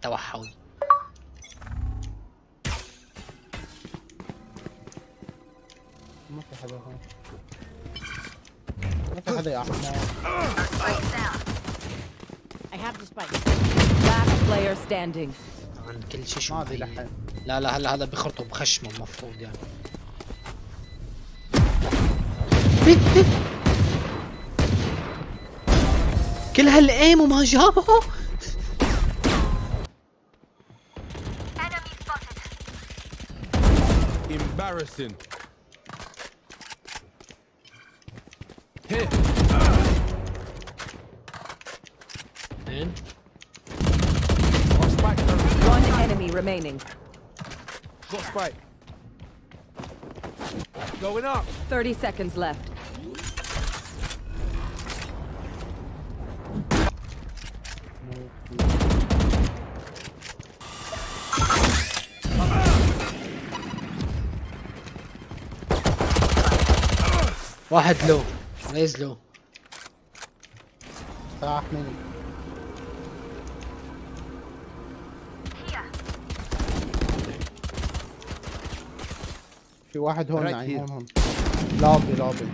التوحد. ما في حدا هون. ما في حدا يا احمد. I have the spike. Last player standing. عن كل شيء شو ما في لحين. لا لا هلا هذا بخرطوا بخشمه المفروض يعني. كل هالايم وما جابه. Embarrassing. Hit. وين؟ Got spike. One enemy remaining. Got spike. Going up. 30 seconds left. واحد لو ريز لو. تعال احميني. في واحد هون نعيم هون. لابي لابي.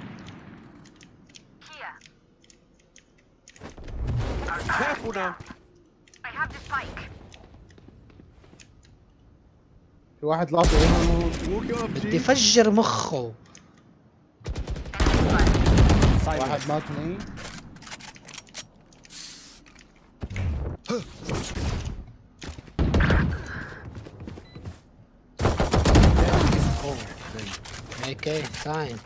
Careful now. I have the spike. في واحد لابي هون. Walk it off, بدي G. فجر مخه. واحد ماتني. اوكي تايم.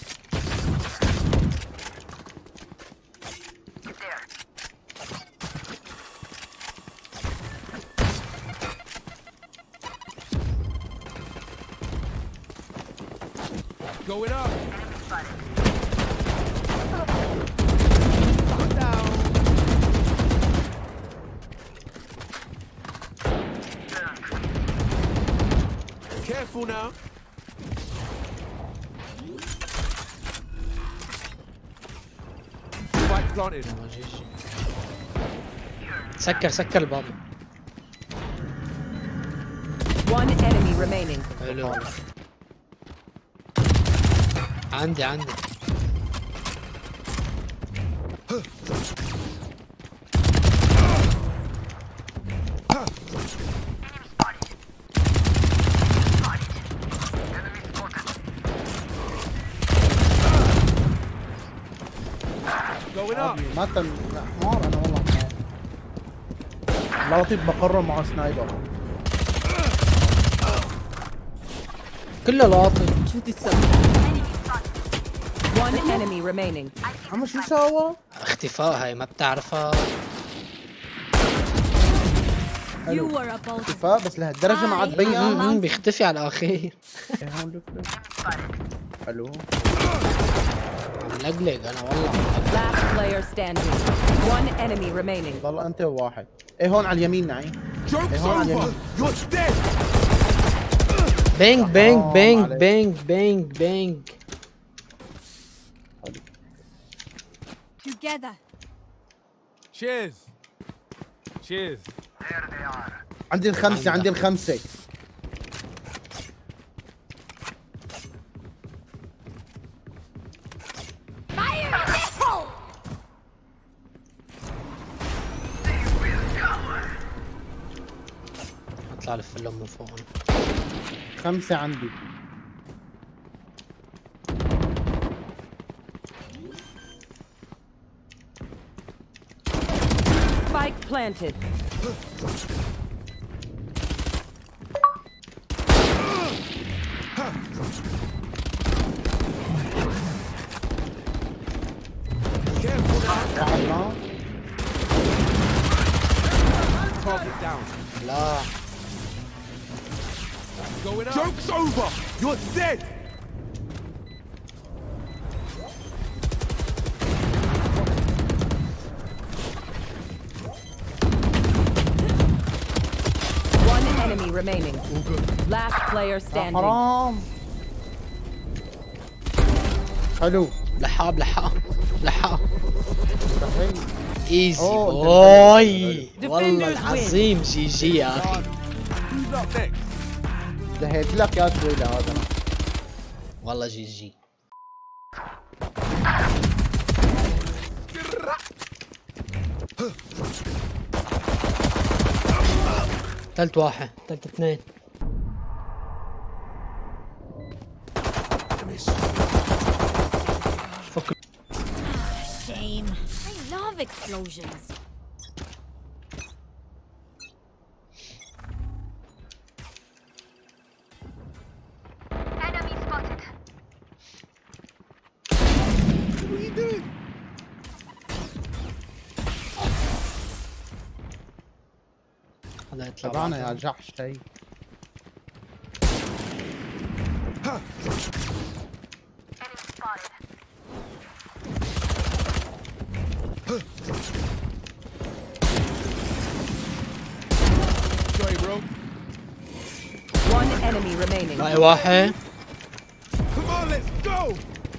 Going up. Careful now. Spike planted. سكر سكر الباب. One enemy remaining. حلو. عندي Going up. مات الحمار انا والله حمار. لطيف بقرر مع سنايبر. كله لاطي. One enemy remaining. عم شو سوا؟ اختفاء هاي ما بتعرفها. You were about to. اختفاء بس لهالدرجة ما عاد بين. بيختفي على الاخير. هون لف لف. حلو. عم لقلق انا والله. Last player standing. One enemy remaining. ضل انت وواحد. ايه هون على اليمين نعيم. Joke's هون على over. اليمين. You're dead. بينج بينج بينج عليك. بينج بينج بينج. Together. Cheers. Cheers. عندي الخمسة عندي الخمسة. اطلع لف لهم من فوق. خمسة عندي. Spike planted. Careful now. واحد نار. Target down. لا Going up. Joke's over. You're dead. One enemy remaining. Last player standing. حرام. حلو. لحاب لحاب لحاب. صحيح. ايزي أوه، بوي. Defenders والله win. العظيم جي جي يا اخي. Who's up next? دهيت لك يا سويلة هذا. والله جي جي. تلت واحد تلت اثنين. فك. Shame. I love explosions. Enemy spotted. What are you doing? هذا يطلع تبعنا يا بعد. جحش هي. Enemy spotted. Sorry, bro. One enemy remaining. باقي واحد. Come on, let's go.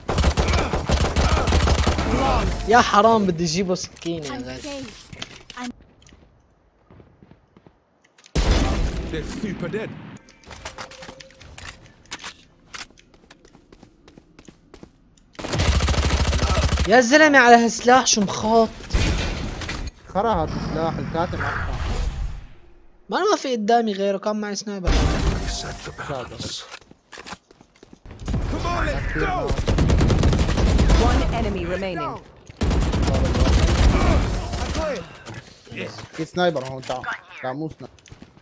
يا حرام بدي اجيبه سكينة يا غالي. They're super dead. يا زلمة على هالسلاح شو مخاط. خرا هذا السلاح الكاتم أحسن. ما في قدامي غيره، كان معي سنايبر. Come on, let's go. One enemy remaining. في سنايبر هون. تعال لا مو سنايبر.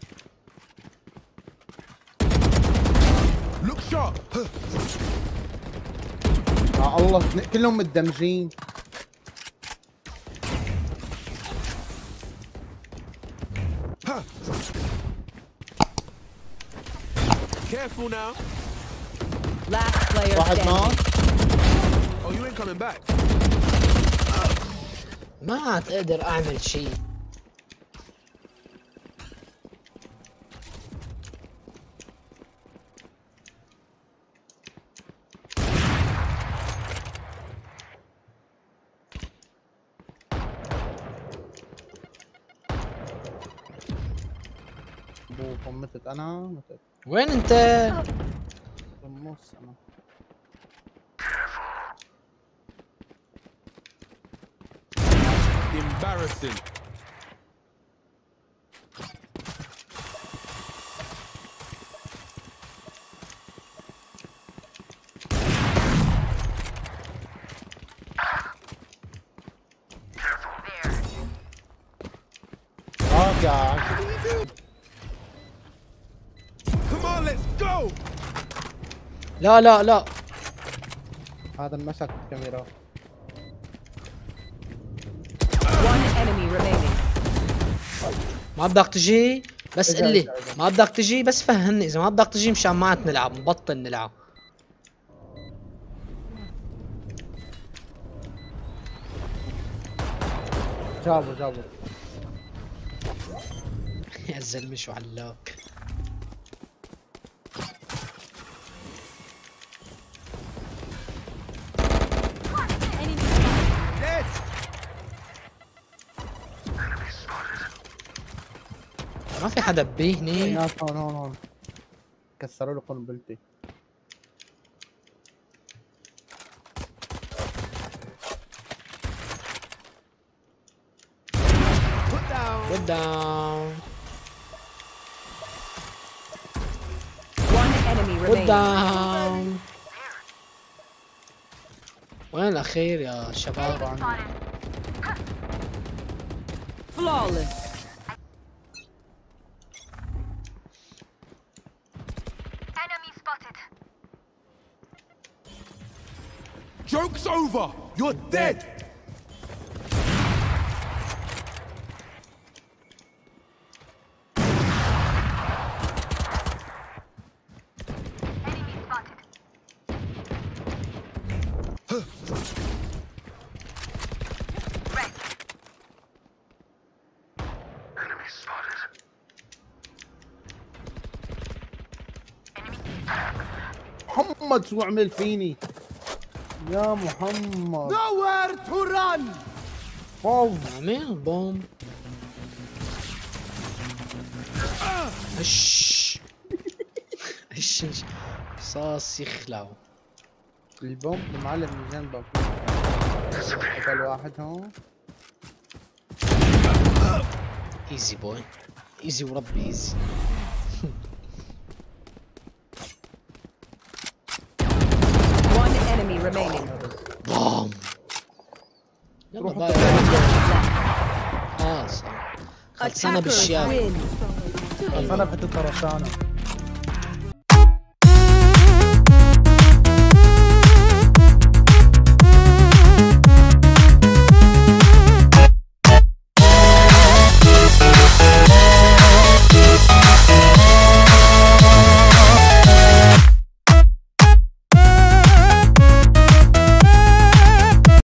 Look sharp. يا الله كلهم متدمجين. Careful now. Last player واحد ما. standing. Oh, you ain't coming back. ما عاد اقدر اعمل شيء. ابو طمتت انا متت. وين انت؟ طموس انا. Embarrassing. راجع. Come on, let's go. لا لا لا. هذا مسك الكاميرا. One enemy remaining. ما بدك تجي بس إجا- قل لي. إجا- إجا. ما بدك تجي بس فهمني، اذا ما بدك تجي مشان ما عاد نلعب، نبطل نلعب. جابوا. يا زلمه شو علاك. Dead. ما في حدا بيه هني. ناس هون. كسروا له قنبلتي. Put down. Put down. One enemy Put remaining. down. وين الاخير يا شباب؟ Flawless. Enemy spotted. Joke's over. You're dead. Enemy spotted. Red. Enemy spotted. Enemy. محمد شو عمل فيني؟ يا محمد Nowhere to run. واو. عمي بوم. هش هش صاص يخلعوا. البوم المعلم من جنبك. قتل واحد هون. ايزي بوي، ايزي وربي ايزي. One enemy remaining. بوم. يلا باي. خلاص خلصنا Attackers بالشياب. win. انا فتت رشانه.